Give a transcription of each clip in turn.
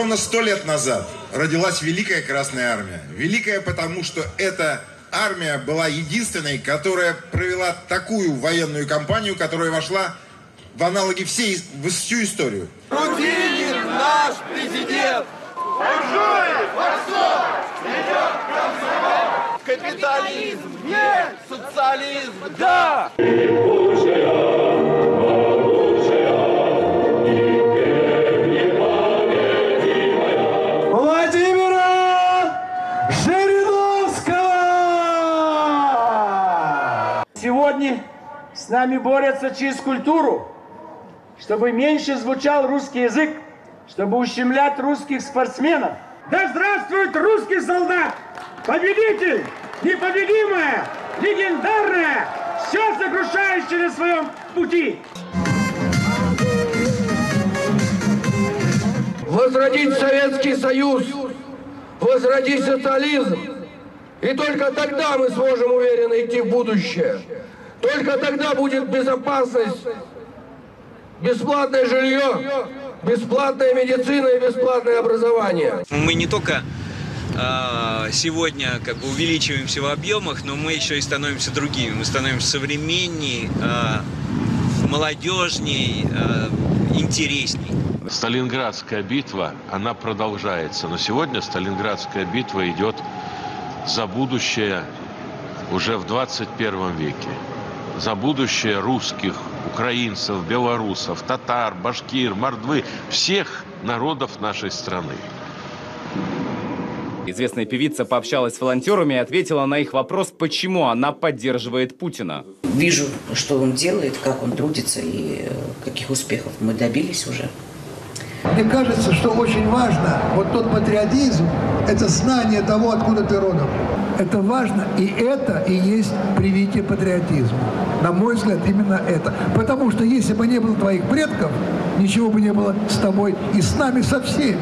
Ровно 100 лет назад родилась Великая Красная Армия. Великая потому, что эта армия была единственной, которая провела такую военную кампанию, которая вошла в аналоги всю историю. Рутинин наш президент! Капитализм нет, социализм да! Владимира Жириновского! Сегодня с нами борются через культуру, чтобы меньше звучал русский язык, чтобы ущемлять русских спортсменов. Да здравствует русский солдат! Победитель! Непобедимая! Легендарная! Все сокрушающее на своем пути! Возродить Советский Союз! Возродить социализм! И только тогда мы сможем уверенно идти в будущее. Только тогда будет безопасность, бесплатное жилье, бесплатная медицина и бесплатное образование. Мы не только сегодня увеличиваемся в объемах, но мы еще и становимся другими. Мы становимся современнее, молодежней, интересней. Сталинградская битва, она продолжается. Но сегодня Сталинградская битва идет за будущее уже в 21 веке. За будущее русских, украинцев, белорусов, татар, башкир, мордвы, всех народов нашей страны. Известная певица пообщалась с волонтерами и ответила на их вопрос, почему она поддерживает Путина. Вижу, что он делает, как он трудится и каких успехов мы добились уже. Мне кажется, что очень важно, вот тот патриотизм, это знание того, откуда ты родом. Это важно, и это и есть привитие патриотизма. На мой взгляд, именно это. Потому что если бы не было твоих предков, ничего бы не было с тобой и с нами, со всеми.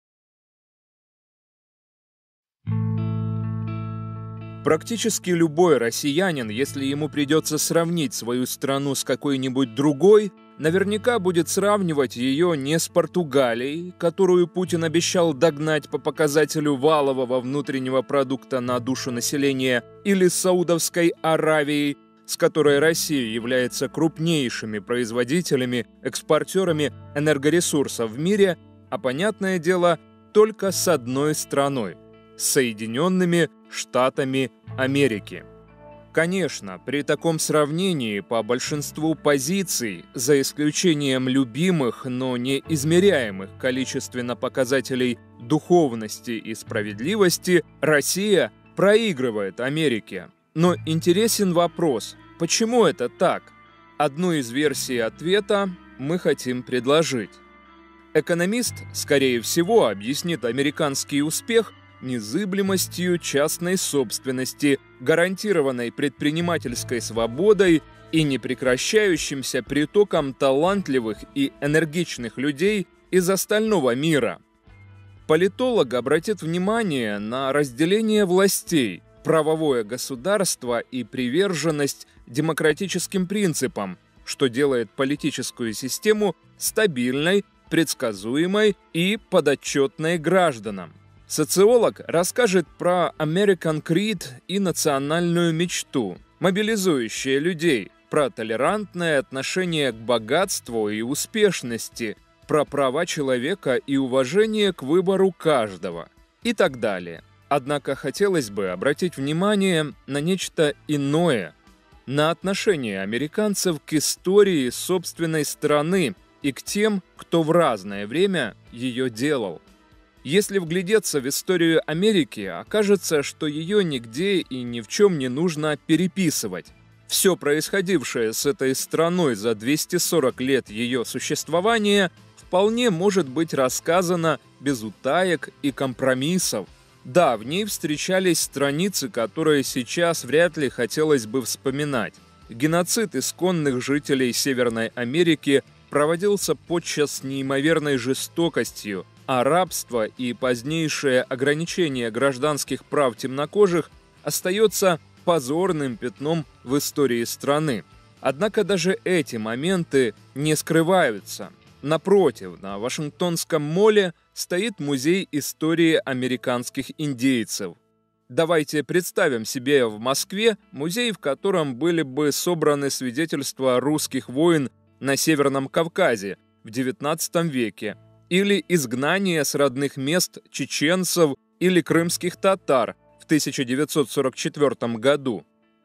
Практически любой россиянин, если ему придется сравнить свою страну с какой-нибудь другой, наверняка будет сравнивать ее не с Португалией, которую Путин обещал догнать по показателю валового внутреннего продукта на душу населения, или с Саудовской Аравией, с которой Россия является крупнейшими производителями, экспортерами энергоресурсов в мире, а, понятное дело, только с одной страной – Соединенными Штатами Америки. Конечно, при таком сравнении по большинству позиций, за исключением любимых, но не измеряемых количественно показателей духовности и справедливости, Россия проигрывает Америке. Но интересен вопрос, почему это так? Одну из версий ответа мы хотим предложить. Экономист, скорее всего, объяснит американский успех незыблемостью частной собственности, гарантированной предпринимательской свободой и непрекращающимся притоком талантливых и энергичных людей из остального мира. Политолог обратит внимание на разделение властей, правовое государство и приверженность демократическим принципам, что делает политическую систему стабильной, предсказуемой и подотчетной гражданам. Социолог расскажет про American Creed и национальную мечту, мобилизующие людей, про толерантное отношение к богатству и успешности, про права человека и уважение к выбору каждого и так далее. Однако хотелось бы обратить внимание на нечто иное, на отношение американцев к истории собственной страны и к тем, кто в разное время ее делал. Если вглядеться в историю Америки, окажется, что ее нигде и ни в чем не нужно переписывать. Все происходившее с этой страной за 240 лет ее существования вполне может быть рассказано без утаек и компромиссов. Да, в ней встречались страницы, которые сейчас вряд ли хотелось бы вспоминать. Геноцид исконных жителей Северной Америки проводился подчас неимоверной жестокостью, а рабство и позднейшее ограничение гражданских прав темнокожих остается позорным пятном в истории страны. Однако даже эти моменты не скрываются. Напротив, на Вашингтонском моле стоит Музей истории американских индейцев. Давайте представим себе в Москве музей, в котором были бы собраны свидетельства русских войн на Северном Кавказе в XIX веке, или изгнание с родных мест чеченцев или крымских татар в 1944 году.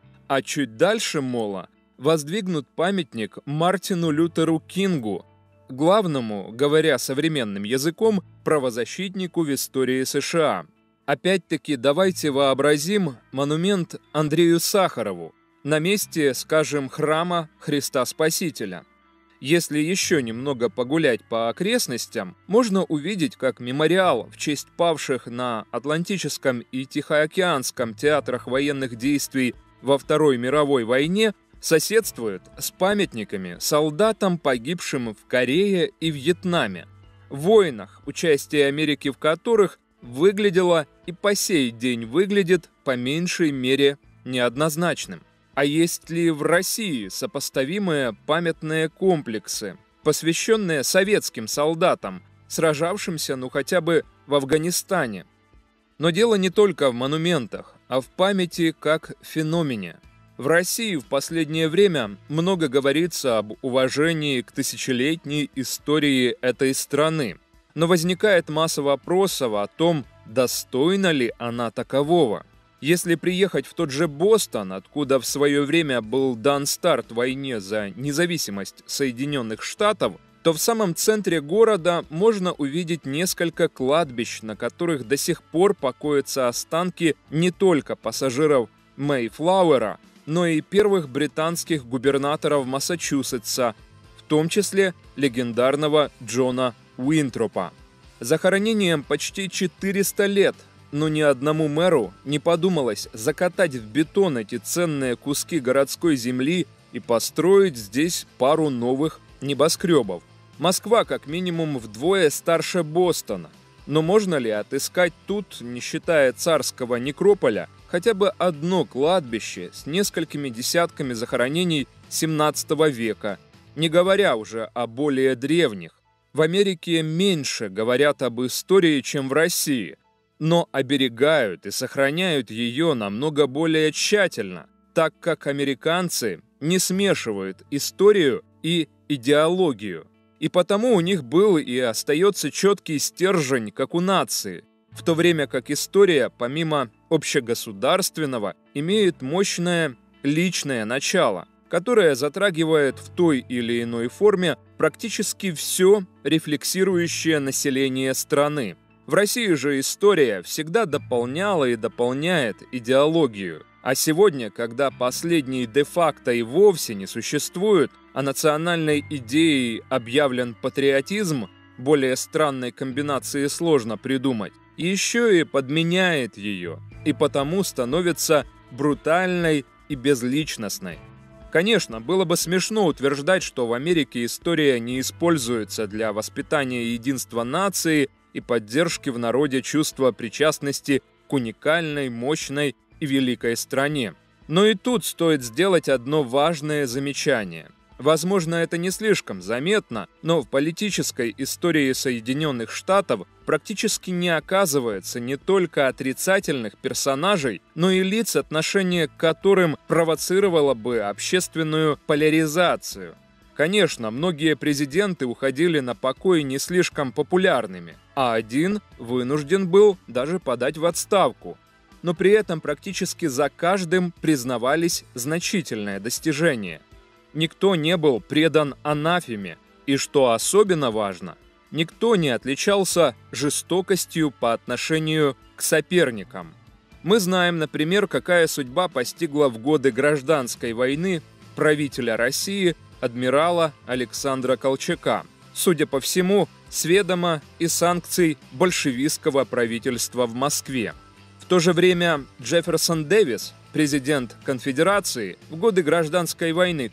А чуть дальше мола воздвигнут памятник Мартину Лютеру Кингу, главному, говоря современным языком, правозащитнику в истории США. Опять-таки, давайте вообразим монумент Андрею Сахарову на месте, скажем, храма Христа Спасителя. Если еще немного погулять по окрестностям, можно увидеть, как мемориал в честь павших на Атлантическом и Тихоокеанском театрах военных действий во Второй мировой войне соседствует с памятниками солдатам, погибшим в Корее и Вьетнаме, в войнах, участие Америки в которых выглядело и по сей день выглядит по меньшей мере неоднозначным. А есть ли в России сопоставимые памятные комплексы, посвященные советским солдатам, сражавшимся хотя бы в Афганистане? Но дело не только в монументах, а в памяти как феномене. В России в последнее время много говорится об уважении к тысячелетней истории этой страны. Но возникает масса вопросов о том, достойна ли она такового. Если приехать в тот же Бостон, откуда в свое время был дан старт войне за независимость Соединенных Штатов, то в самом центре города можно увидеть несколько кладбищ, на которых до сих пор покоятся останки не только пассажиров Мэйфлауэра, но и первых британских губернаторов Массачусетса, в том числе легендарного Джона Уинтропа. Захоронением почти 400 лет, но ни одному мэру не подумалось закатать в бетон эти ценные куски городской земли и построить здесь пару новых небоскребов. Москва как минимум вдвое старше Бостона. Но можно ли отыскать тут, не считая царского некрополя, хотя бы одно кладбище с несколькими десятками захоронений XVII века, не говоря уже о более древних? В Америке меньше говорят об истории, чем в России, но оберегают и сохраняют ее намного более тщательно, так как американцы не смешивают историю и идеологию. И потому у них был и остается четкий стержень, как у нации, в то время как история, помимо общегосударственного, имеет мощное личное начало, которое затрагивает в той или иной форме практически все рефлексирующее население страны. В России же история всегда дополняла и дополняет идеологию. А сегодня, когда последний де-факто и вовсе не существует, а национальной идеей объявлен патриотизм, более странной комбинации сложно придумать, еще и подменяет ее, и потому становится брутальной и безличностной. Конечно, было бы смешно утверждать, что в Америке история не используется для воспитания единства нации и поддержки в народе чувства причастности к уникальной, мощной и великой стране. Но и тут стоит сделать одно важное замечание. Возможно, это не слишком заметно, но в политической истории Соединенных Штатов практически не оказывается не только отрицательных персонажей, но и лиц, отношение к которым провоцировало бы общественную поляризацию. Конечно, многие президенты уходили на покой не слишком популярными, а один вынужден был даже подать в отставку. Но при этом практически за каждым признавались значительные достижения. Никто не был предан анафеме, и, что особенно важно, никто не отличался жестокостью по отношению к соперникам. Мы знаем, например, какая судьба постигла в годы гражданской войны правителя России адмирала Александра Колчака, судя по всему, с ведома и санкций большевистского правительства в Москве. В то же время Джефферсон Дэвис, президент Конфедерации, в годы гражданской войны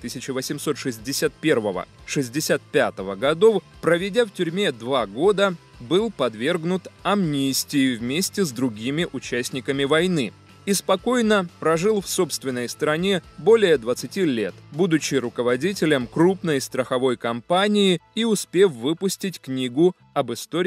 1861-65 годов, проведя в тюрьме 2 года, был подвергнут амнистии вместе с другими участниками войны и спокойно прожил в собственной стране более 20 лет, будучи руководителем крупной страховой компании и успев выпустить книгу об истории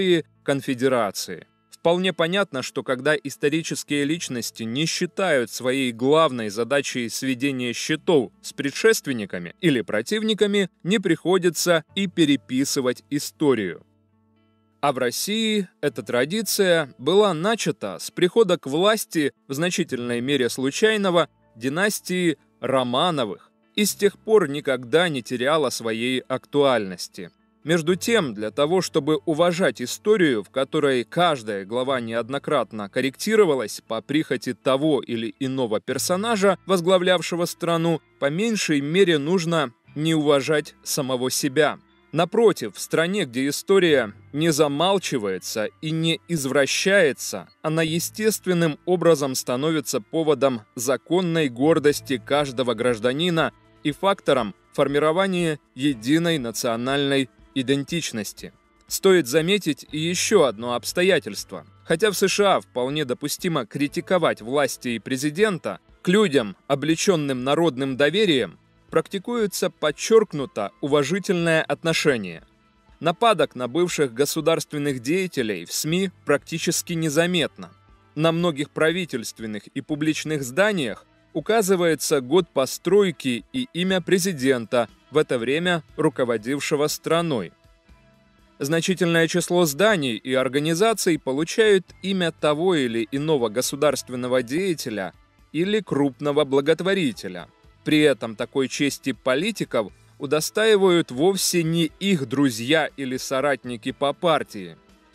конфедерации. Вполне понятно, что когда исторические личности не считают своей главной задачей сведение счетов с предшественниками или противниками, не приходится и переписывать историю. А в России эта традиция была начата с прихода к власти, в значительной мере случайного, династии Романовых и с тех пор никогда не теряла своей актуальности. Между тем, для того, чтобы уважать историю, в которой каждая глава неоднократно корректировалась по прихоти того или иного персонажа, возглавлявшего страну, по меньшей мере нужно не уважать самого себя. Напротив, в стране, где история не замалчивается и не извращается, она естественным образом становится поводом законной гордости каждого гражданина и фактором формирования единой национальной идентичности. Стоит заметить и еще одно обстоятельство. Хотя в США вполне допустимо критиковать власти и президента, к людям, облеченным народным доверием, практикуется подчеркнуто уважительное отношение. Нападок на бывших государственных деятелей в СМИ практически незаметно. На многих правительственных и публичных зданиях указывается год постройки и имя президента, в это время руководившего страной. Значительное число зданий и организаций получают имя того или иного государственного деятеля или крупного благотворителя. При этом такой чести политиков удостаивают вовсе не их друзья или соратники по партии. В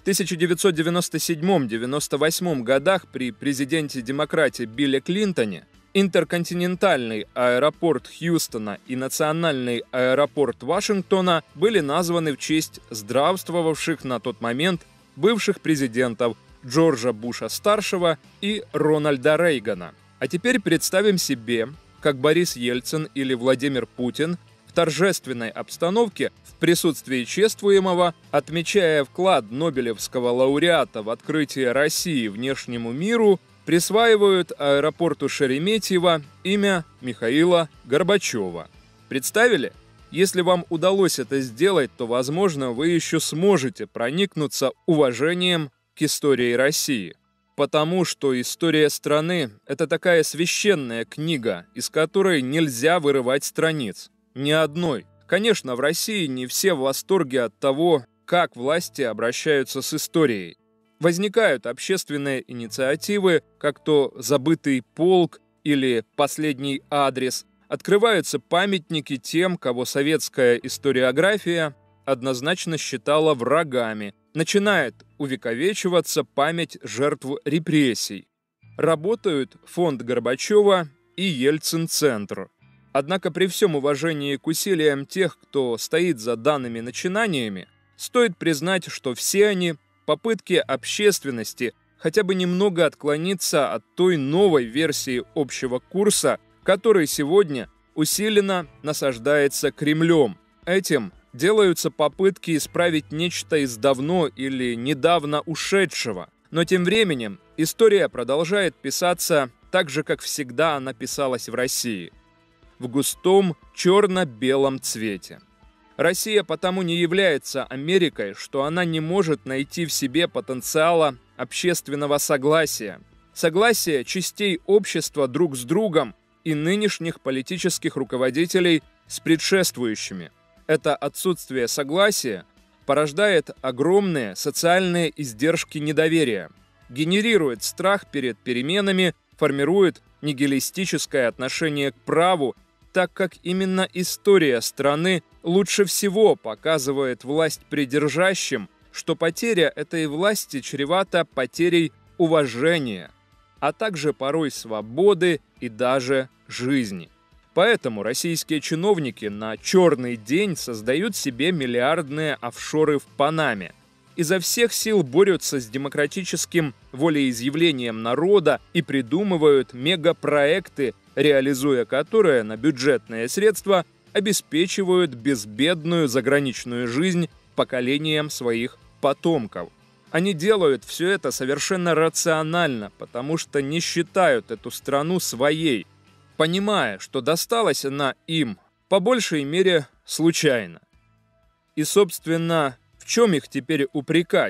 1997-98 годах при президенте-демократе Билли Клинтоне интерконтинентальный аэропорт Хьюстона и национальный аэропорт Вашингтона были названы в честь здравствовавших на тот момент бывших президентов Джорджа Буша-старшего и Рональда Рейгана. А теперь представим себе, как Борис Ельцин или Владимир Путин в торжественной обстановке в присутствии чествуемого, отмечая вклад нобелевского лауреата в открытие России внешнему миру, присваивают аэропорту Шереметьево имя Михаила Горбачева. Представили? Если вам удалось это сделать, то, возможно, вы еще сможете проникнуться уважением к истории России. Потому что история страны – это такая священная книга, из которой нельзя вырывать страниц. Ни одной. Конечно, в России не все в восторге от того, как власти обращаются с историей. Возникают общественные инициативы, как то «Забытый полк» или «Последний адрес». Открываются памятники тем, кого советская историография однозначно считала врагами. Начинает увековечиваться память жертв репрессий. Работают фонд Горбачева и Ельцин-центр. Однако при всем уважении к усилиям тех, кто стоит за данными начинаниями, стоит признать, что все они – попытки общественности хотя бы немного отклониться от той новой версии общего курса, который сегодня усиленно насаждается Кремлем. Этим делаются попытки исправить нечто из давно или недавно ушедшего. Но тем временем история продолжает писаться так же, как всегда она писалась в России. В густом черно-белом цвете. Россия потому не является Америкой, что она не может найти в себе потенциала общественного согласия. Согласия частей общества друг с другом и нынешних политических руководителей с предшествующими. Это отсутствие согласия порождает огромные социальные издержки недоверия, генерирует страх перед переменами, формирует нигилистическое отношение к праву, так как именно история страны лучше всего показывает власть придержащим, что потеря этой власти чревата потерей уважения, а также порой свободы и даже жизни. Поэтому российские чиновники на черный день создают себе миллиардные офшоры в Панаме. Изо всех сил борются с демократическим волеизъявлением народа и придумывают мегапроекты, реализуя которые на бюджетные средства обеспечивают безбедную заграничную жизнь поколениям своих потомков. Они делают все это совершенно рационально, потому что не считают эту страну своей, понимая, что досталась она им, по большей мере, случайно. И, собственно, в чем их теперь упрекать?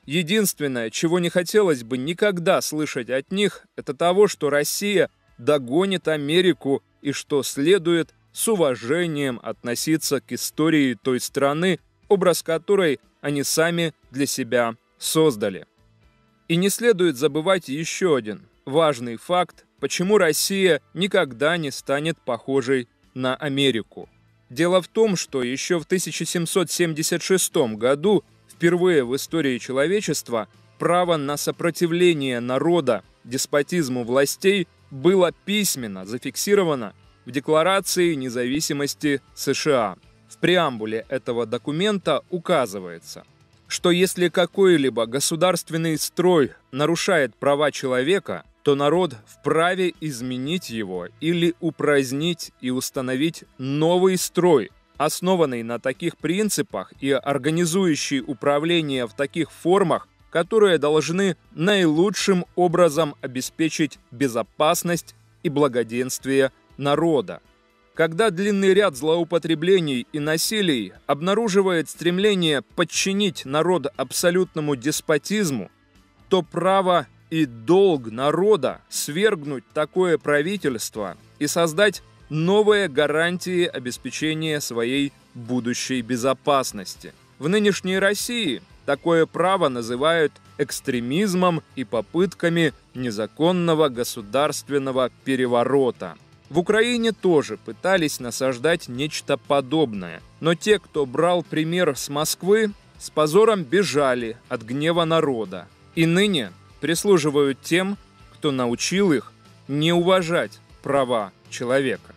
Единственное, чего не хотелось бы никогда слышать от них, это того, что Россия догонит Америку и что следует с уважением относиться к истории той страны, образ которой они сами для себя создали. И не следует забывать еще один важный факт, почему Россия никогда не станет похожей на Америку. Дело в том, что еще в 1776 году впервые в истории человечества право на сопротивление народа деспотизму властей было письменно зафиксировано в Декларации независимости США. В преамбуле этого документа указывается, что если какой-либо государственный строй нарушает права человека, то народ вправе изменить его или упразднить и установить новый строй, основанный на таких принципах и организующий управление в таких формах, которые должны наилучшим образом обеспечить безопасность и благоденствие народа. Когда длинный ряд злоупотреблений и насилий обнаруживает стремление подчинить народ абсолютному деспотизму, то право и долг народа свергнуть такое правительство и создать новые гарантии обеспечения своей будущей безопасности. В нынешней России такое право называют экстремизмом и попытками незаконного государственного переворота. В Украине тоже пытались насаждать нечто подобное, но те, кто брал пример с Москвы, с позором бежали от гнева народа и ныне прислуживают тем, кто научил их не уважать права человека.